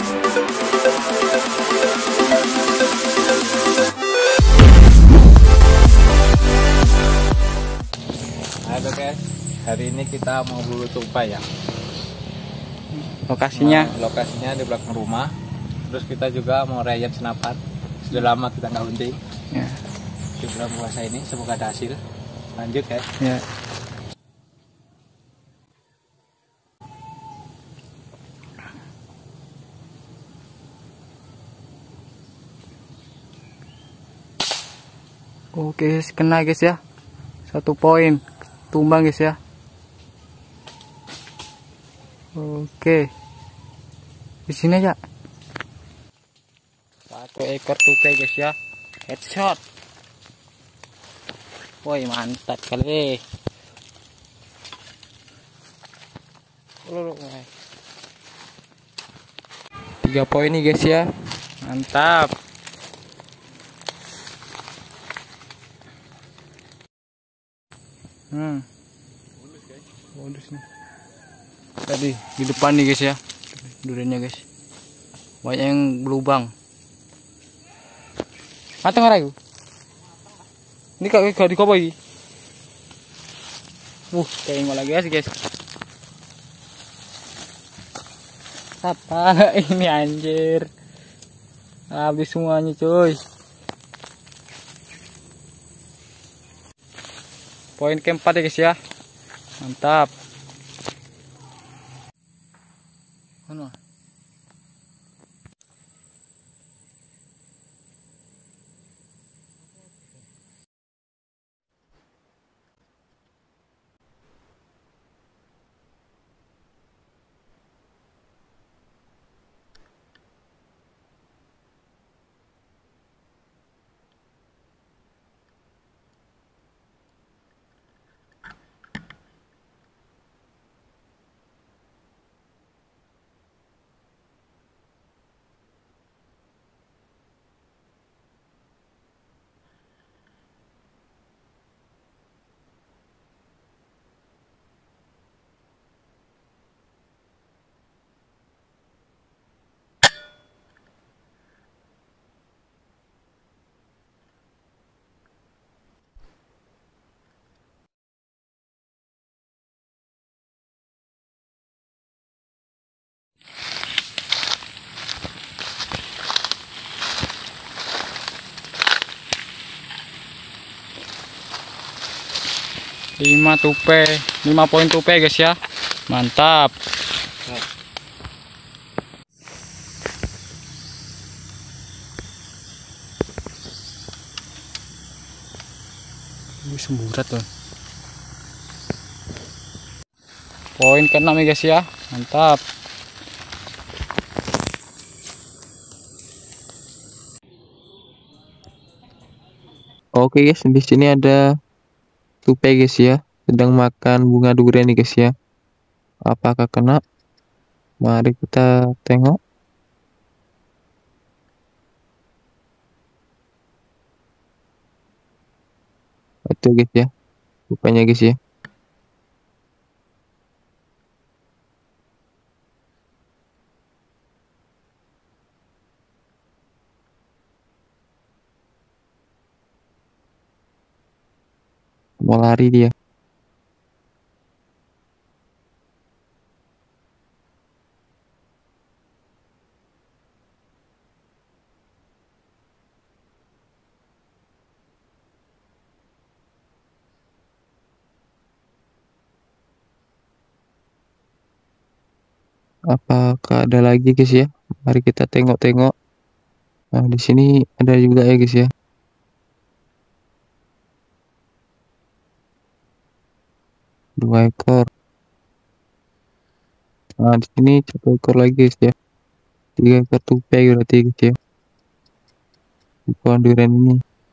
Halo guys, hari ini kita mau buru tupai ya. Lokasinya di belakang rumah. Terus kita juga mau rayap senapan. Sudah lama kita nggak hunting. Ya. Di bulan puasa ini semoga ada hasil. Lanjut guys. Ya. Oke, kena guys ya. 1 poin. Tumbang guys ya. Oke. Di sini aja. 1 ekor tupai guys ya. Headshot. Woi, mantap kali. 3 poin nih guys ya. Mantap. Bonus nih. Tadi di depan nih guys ya. Duriannya guys. Banyak yang berlubang. Matang ragu. Ini gak dikopoi. Tengok lagi guys. Apa ini anjir? Habis semuanya cuy. Poin keempat ya guys ya. Mantap. Mana? Lima tupai, 5 poin tupai guys ya. Mantap. Ini semburat tuh. Poin ke-6 ya guys ya. Mantap. Oke guys, di sini ada tupai guys ya, sedang makan bunga durian nih guys ya. Apakah kena? Mari kita tengok. Itu guys ya, tupainya guys ya. Mau lari dia. Apakah ada lagi guys ya? Mari kita tengok-tengok. Nah, di sini ada juga ya guys ya. Dua ekor. Nah, di sini 1 ekor lagi guys ya. 3 ekor tupai berarti guys ya. Di pohon durian ini.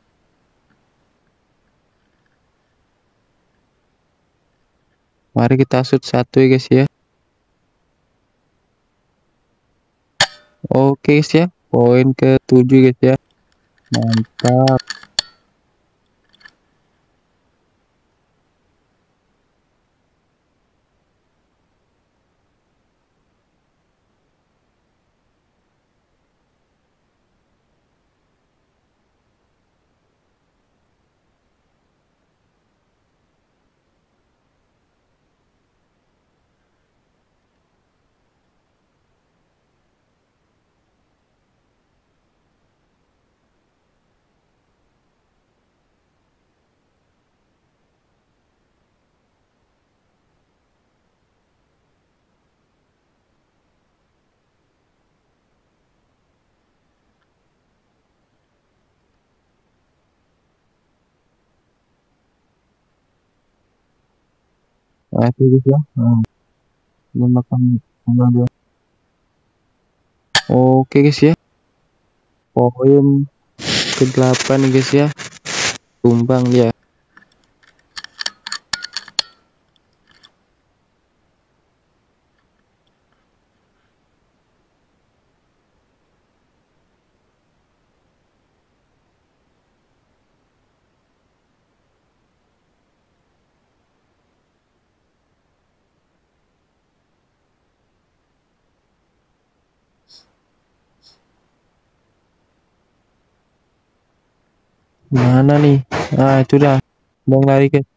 Mari kita shoot 1 ya guys ya. Oke guys ya, poin ke-7 guys ya. Mantap. Nah, itu guys ya. Nah, ini makan bunga dua. Oke guys ya. Poin ke-8 nih guys ya. Tumbang dia. Mana nih? Ah, itu dah. Mau lari guys.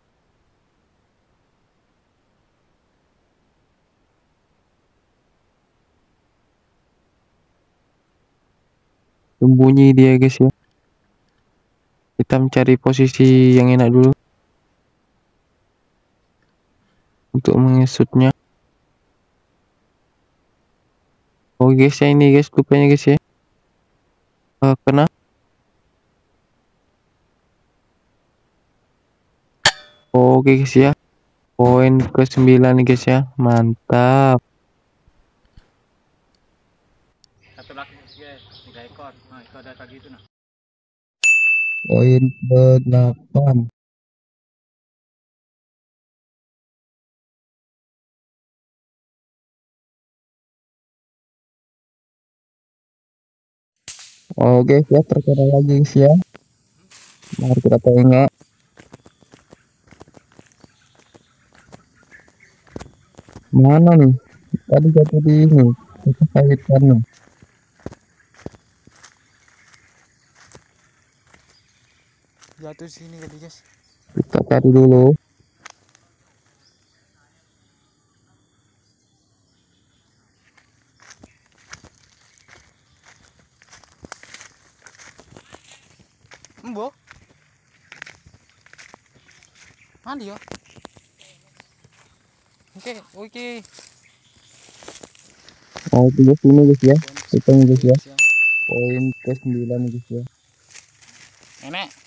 Sembunyi dia guys ya. Kita mencari posisi yang enak dulu untuk mengesutnya. Oh guys ya, ini guys lupanya guys ya. Kena. Oke guys ya. Poin ke-9 nih guys ya. Mantap. Satu lagi guys, 3 ekor. Nah, itu ada tadi itu nah. Poin ke-8. Oke ya, terkena lagi guys ya. Mari kita tengok. Mana nih? Tadi jatuh di ini. Kita kaitkan nih. Jatuh sini kali guys. Kita cari dulu. Embo. Mandi ya. Oke, oke. Oke guys, ini guys ya. Kita guys ya. Poin ke-9 guys ya. Enak.